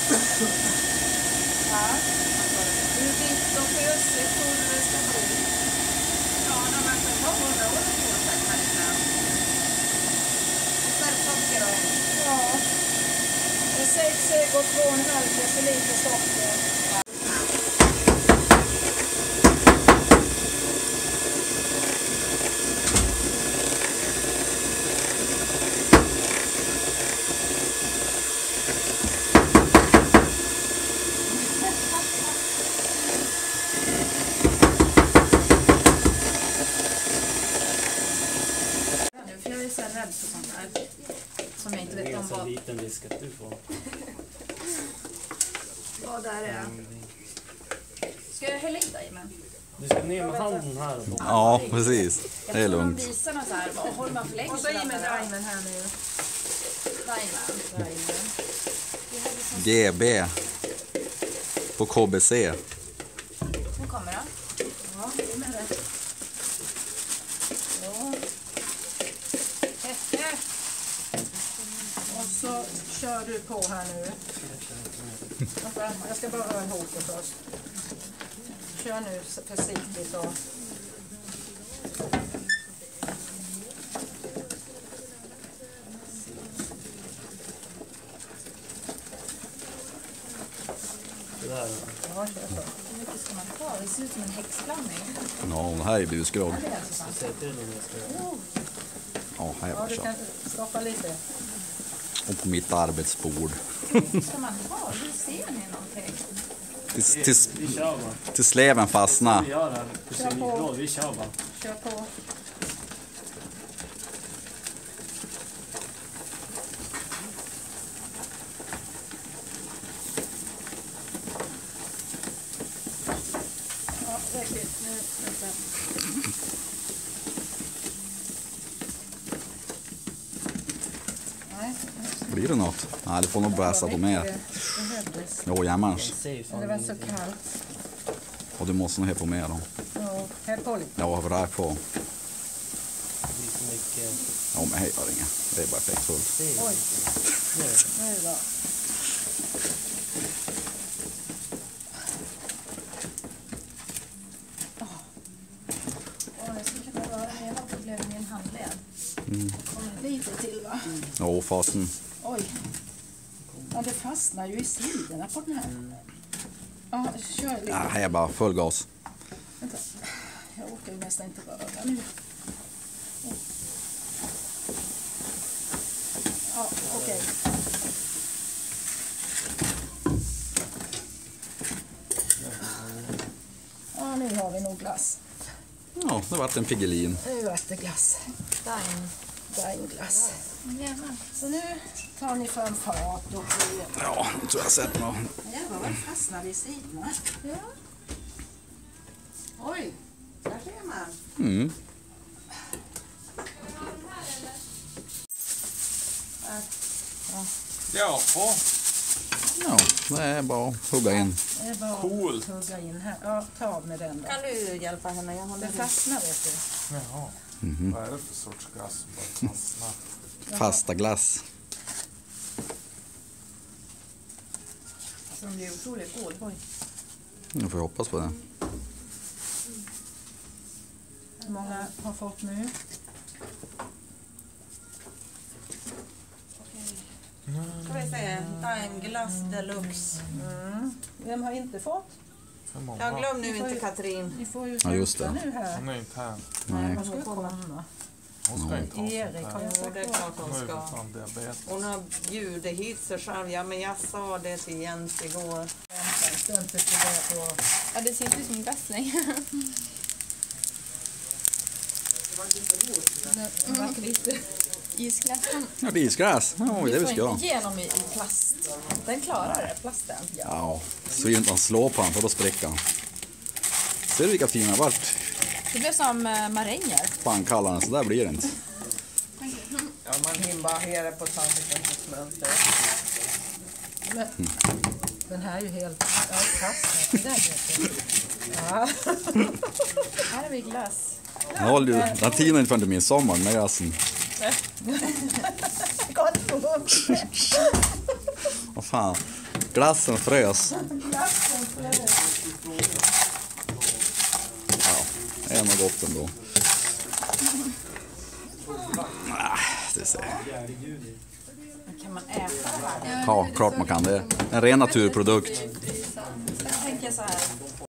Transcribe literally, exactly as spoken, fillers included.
Ja. Hur vitt och ösigt tror du det ska bli? Ja, när man kan ta hundra år på sig kanske. Och sen socker då? Ja. Sex ägg och två och en halv deciliter socker. Jag är så rädd för sånt där som jag inte vet om vad... Det är en liten risk att du får. Vad där är. Ska jag hälla i dig med? Du ska ner med handen här. Och ja, precis. Det är lugnt. Jag tror de visar så här. Och håller man för länge. Och så i med Daimler här nu. Daimler. G B. På K B C. Nu kommer det. Ja, det är med det. Ja. Och så kör du på här nu. Jag ska bara röra ihop det först. Kör nu försiktigt och... det där. Ja, kör så. Hur mycket ska man ta? Det ser ut som en häxblandning. Ja, det här är busgrogg. Ja, det är alltså sant. Säg till när jag ska göra. Ja, här Ja, var du så. kan stoppa lite. Och på mitt arbetsbord. Ska man ta? Hur ser ni någonting? Tills, tills, Vi kör bara. tills sleven fastnar. Vi gör det här på sin nivå. Vi kör bara. Kör på. Ja, räcker. Nu, vänta. Nej, Blir det något? Nej, det får nog bräsa på mer. behövdes. Jo, jämmers. Jag säger fan Det var så ingenting. kallt. Och du måste nog ha på mer då. Ja, häll på lite. Ja, vräk på. Det blir så mycket. Ja, men hej, var det inget. Det är bara effektfullt. Säg Oj. nu. Nu då. Åh, jag skulle kunna röra mig. Jag har problem med min handled. Mm. Kommer lite till va? Jo, fasen. Oj. Ja, det fastnar ju i sidorna på den här. Ja, kör lite. Ja, här är bara full gas. Vänta. Jag orkar ju nästan inte röra nu. Ja, okej. Ja, nu har vi nog glass. Ja, det vart en Piggelin. Nu vart det glass. Daim. Daimglass. Jävlar. Så nu tar ni fram fat och... Ja, nu tror jag sett något. Jävlar vad det fastnar i sidorna. Ja. Oj, där ser man. Mm. Ja, och Ja, det är bara att hugga in. Det är bara Coolt. att hugga in här. Ja, ta med den då. Kan du hjälpa henne? Jag håller Det fastnar, vet du. jaha. Vad är det för sorts glass som bara fastnar? Fasta glass. Som blir otroligt god. Oj. Nu får jag hoppas på det. Hur många har fått nu? Ska vi se, Daimglass deluxe. Mm. Vem har inte fått? För många. Jag glöm nu inte Katrin. Ni får ju Ja, just hämta det. nu här. Hon är inte här. Nej. Hon ska komma. Hon ska inte ha Erik sånt har här. jag Jo, sagt det är åt. klart Hon hon har ju för ska. fan diabetes. Hon har bjudit hit sig själv. Ja, men jag sa det till Jens igår. Vänta en stund tills vi börjar på... Ja, det ser ut som glass längre. Isglassen. Ja, det är isgräs. Ja, det är det vi ska ha. igenom i, i plast. Den klarar det, plasten. Ja, så inte man slår på den för då spricker han. Ser du vilka fina vart? Det blev som uh, maränger. Fan kallar den, så där blir det inte. Ja, man hinner bara höra på tallriken som smälter. Men, den här är ju helt... Ja, fastnat. Den vet du. Ja. Här har vi glass. Ja, du, den tiden inte förrän till min sommar med glassen. Gott på. Vad fan. Glassen frös. Glassen frös. Ja, det är nog gott ändå. Ah, det ser. Kan man äta det här? Ja, klart man kan det. En ren naturprodukt. Jag tänker så här.